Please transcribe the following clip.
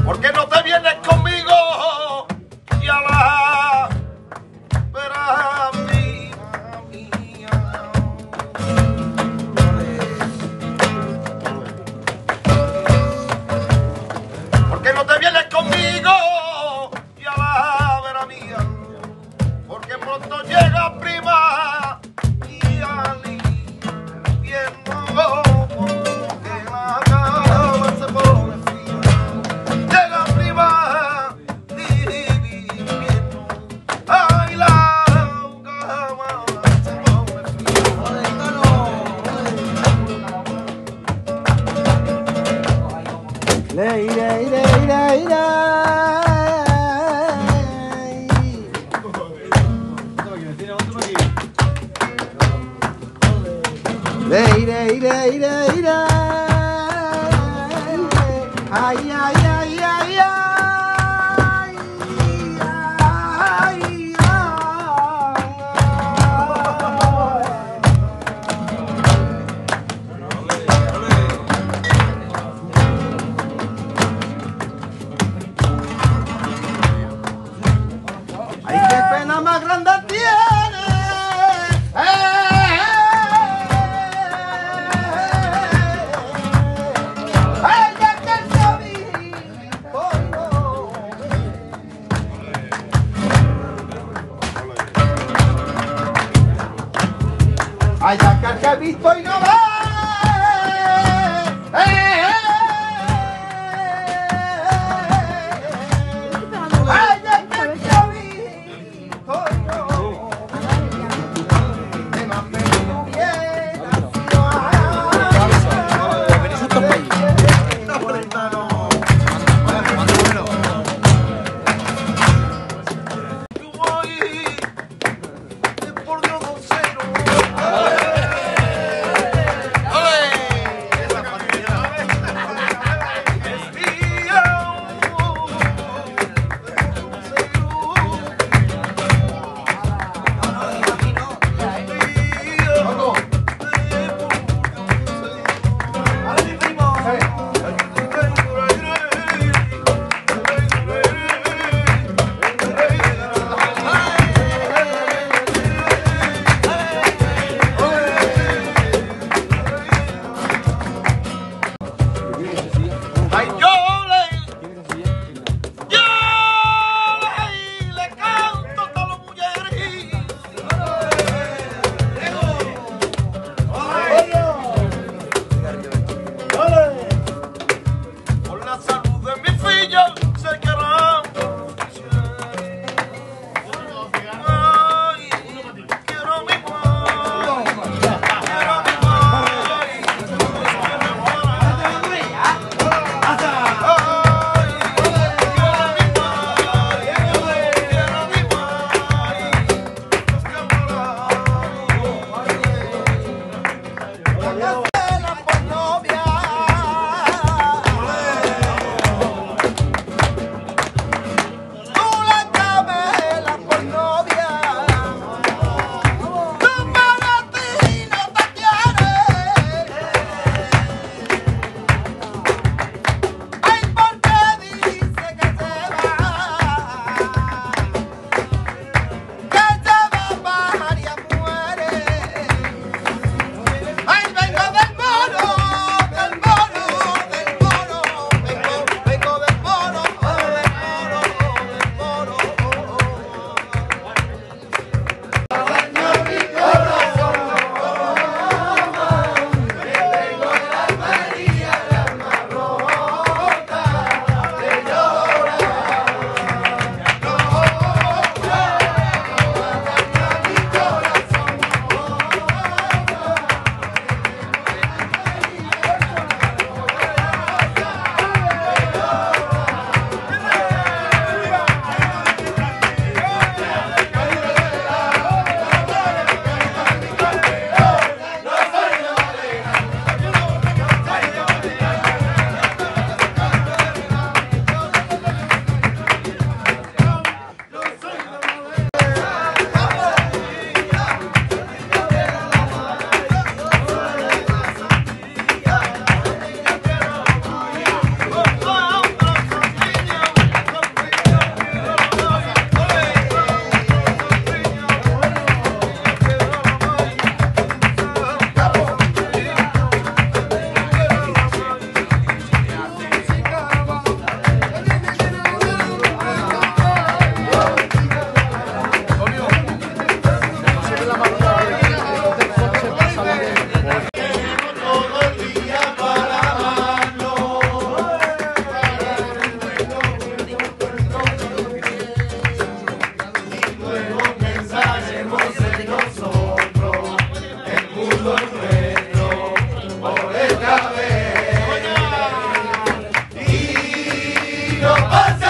¿Por qué no te vienes conmigo y a la vera mía? ¿Por qué no te vienes conmigo y a la vera mía? Porque pronto llega prima y al invierno porque la cama se pone fría. Llega prima y invierno, ay la cama se pone fría. Ley, ley, ley, ley, ley. Ley, ley, ley, ley, ley. Ay, ay, ay, ay, ay. Ay, ay, ay, qué pena más grande tiene. Ay, ya que he visto y no ve. Ay, ya que he visto y no. Me han pedido bien. Por Dios, no sé, no. camino pasa